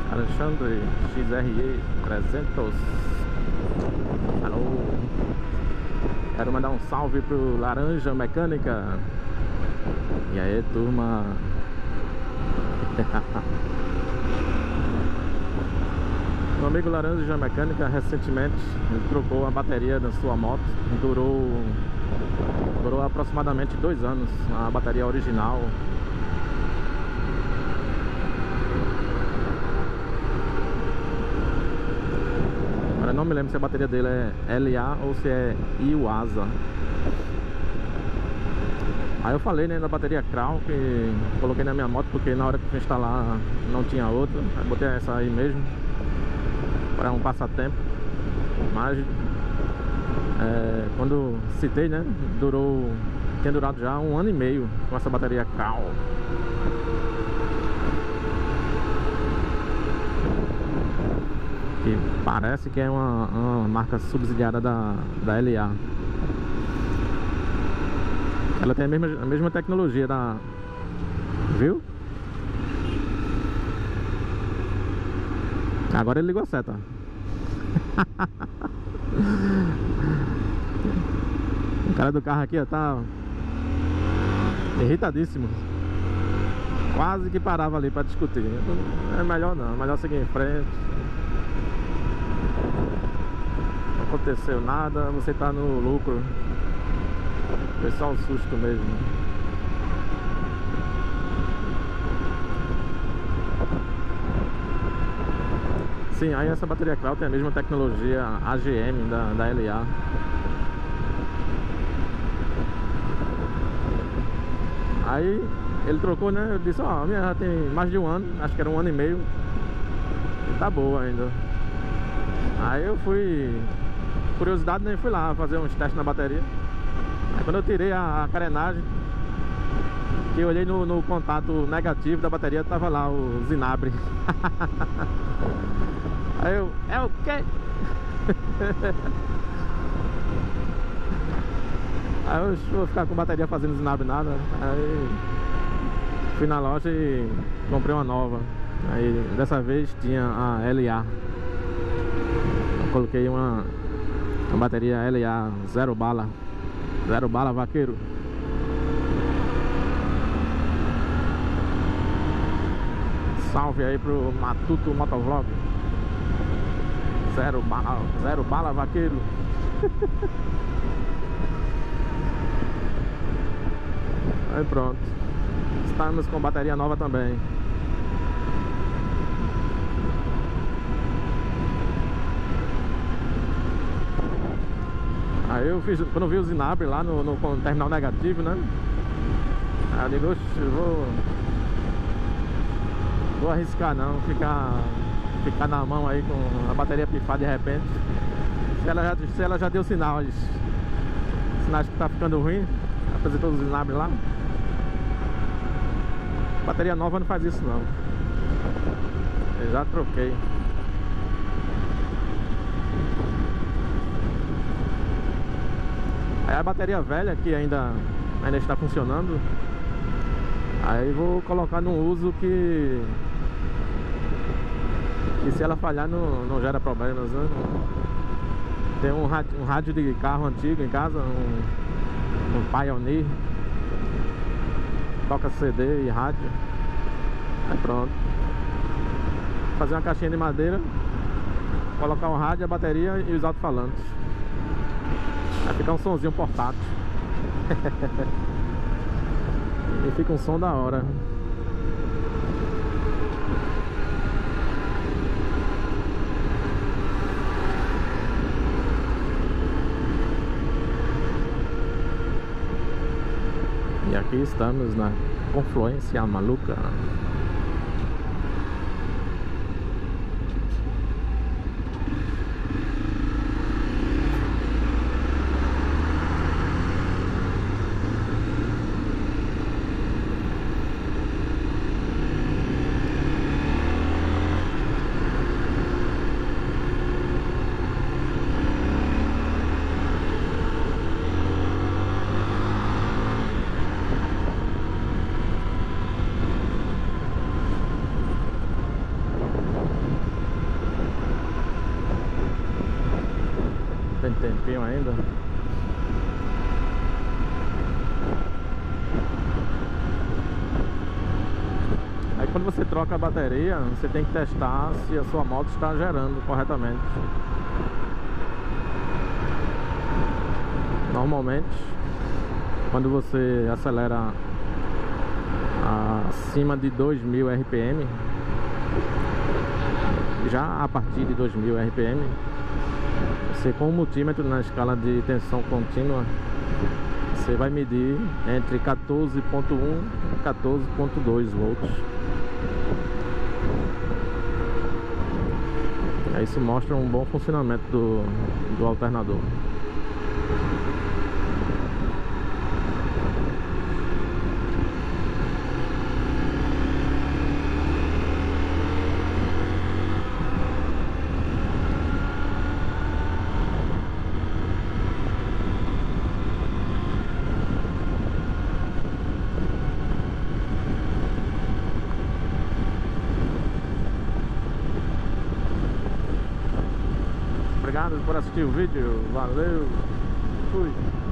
Alexandre XRE 300. Alô. Quero mandar um salve pro Laranja Mecânica. E aí, turma? Meu amigo Laranja Mecânica recentemente ele trocou a bateria da sua moto. Durou aproximadamente 2 anos a bateria original. Agora não me lembro se a bateria dele é LA ou se é Iwasa. Aí eu falei, né, da bateria Crown, que coloquei na minha moto porque na hora que fui instalar não tinha outra. Aí botei essa aí mesmo para um passatempo. Mas quando citei, né, tinha durado já 1 ano e meio com essa bateria Crown. Que parece que é uma marca subsidiada da LA. Ela tem a mesma tecnologia da... Viu? Agora ele ligou a seta. O cara do carro aqui, ó, tá irritadíssimo. Quase que parava ali pra discutir. É melhor não, é melhor seguir em frente. Não aconteceu nada, você tá no lucro. Foi só um susto mesmo. Sim, aí essa bateria Crown tem a mesma tecnologia AGM da LA. Aí ele trocou, né? Eu disse, ó, a minha já tem mais de 1 ano, acho que era 1 ano e meio. E tá boa ainda. Aí eu fui, curiosidade, né? Fui lá fazer uns testes na bateria. Aí quando eu tirei a carenagem, que eu olhei no contato negativo da bateria, tava lá o zinabre. Aí eu, é o quê? Aí eu vou ficar com bateria fazendo zinabre nada. Aí fui na loja e comprei uma nova. Aí dessa vez tinha a LA. Eu coloquei uma bateria LA 0 bala. 0 bala, vaqueiro. Salve aí pro Matuto Motovlog. 0 bala, vaqueiro. Aí pronto. Estamos com bateria nova também. Aí eu fiz, quando eu vi o zinabre lá no terminal negativo, né? Aí eu digo, oxe, vou arriscar não, ficar na mão aí com a bateria pifada de repente. Se ela já deu sinais que tá ficando ruim, apresentou os zinabres lá. Bateria nova não faz isso não. Eu já troquei. Aí a bateria velha que ainda está funcionando, aí vou colocar num uso que se ela falhar não gera problemas, né? Tem um rádio de carro antigo em casa, um Pioneer, toca CD e rádio. Aí pronto. Fazer uma caixinha de madeira, colocar o rádio, a bateria e os alto-falantes. Vai ficar um sonzinho portátil. E fica um som da hora. E aqui estamos na Confluência Maluca. tempinho ainda. Aí quando você troca a bateria, você tem que testar se a sua moto está gerando corretamente. Normalmente, quando você acelera acima de 2000 RPM, já a partir de 2000 RPM, você com o multímetro na escala de tensão contínua, você vai medir entre 14.1 e 14.2 volts. Isso mostra um bom funcionamento do alternador. Obrigado por assistir o vídeo, valeu, fui!